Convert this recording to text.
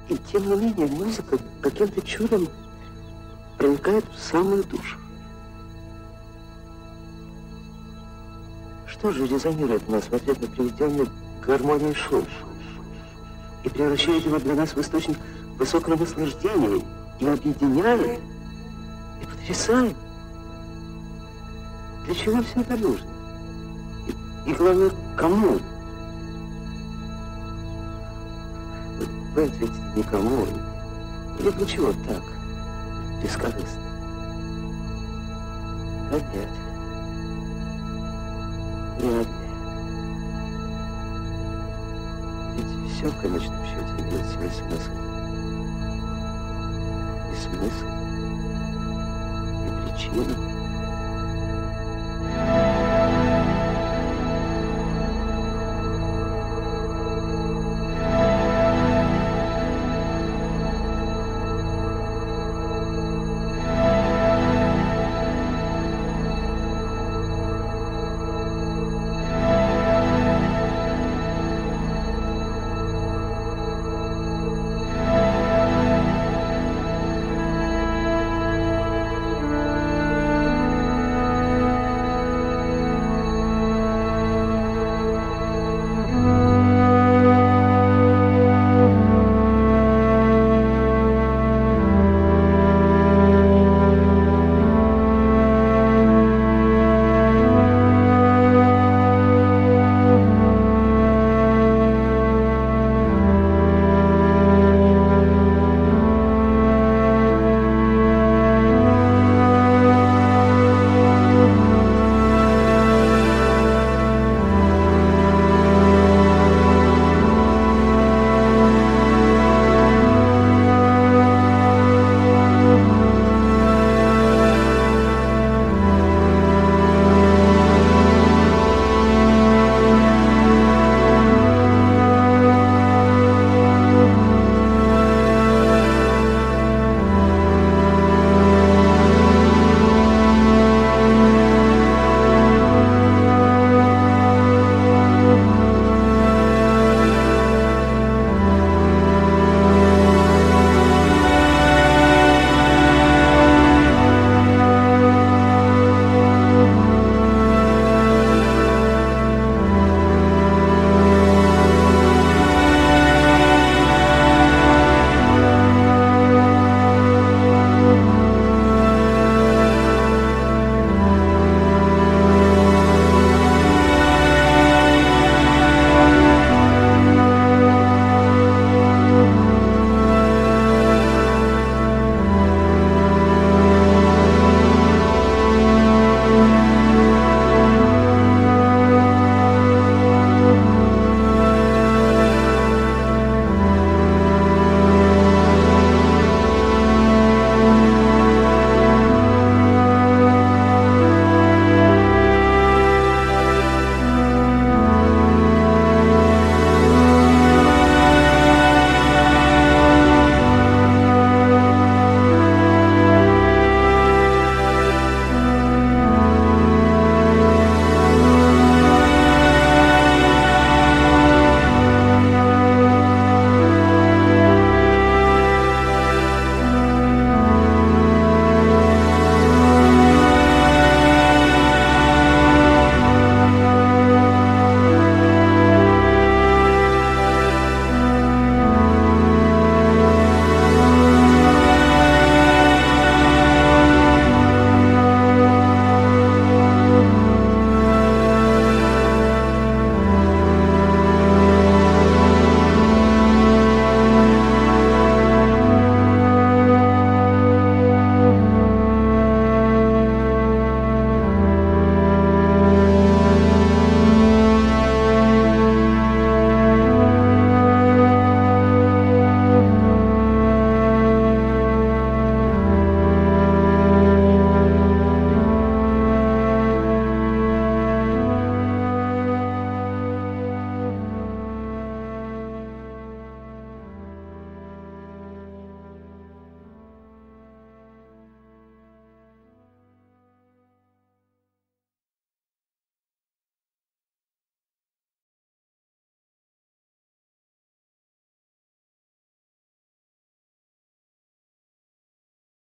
И тем не менее музыка каким-то чудом проникает в самую душу. Что же резонирует в нас в ответ на приведенный к гармонии шум и превращает его для нас в источник высокого наслаждения и объединяет, и потрясает? Для чего все это нужно? И главное, кому? Вы ответите никому. Или для чего так? Бескорыстно. А нет. Нет. Ведь все в конечном счете имеет свой смысл. И смысл, и причину.